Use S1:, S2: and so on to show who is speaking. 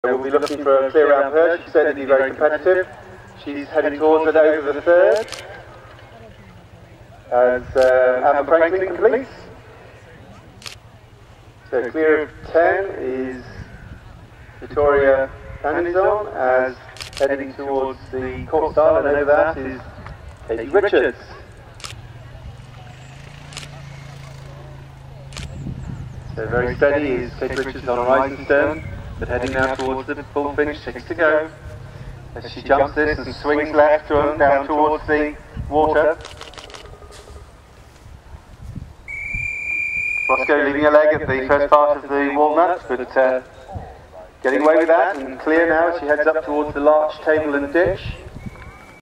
S1: We'll be looking for a clear round her. She's certainly very competitive. She's heading towards it over the third. As Emma Franklin completes. So clear of 10 is Victoria Anderson, as heading towards the court style, and over that is Katie Richards. So very steady is Katie Richards on rising stern, but heading now towards the full finish, 6 to go. As she jumps this and swings left down towards the water. Roscoe leaving a leg at the first part of the walnut, but getting away with that and clear now as she heads up towards the larch table and ditch.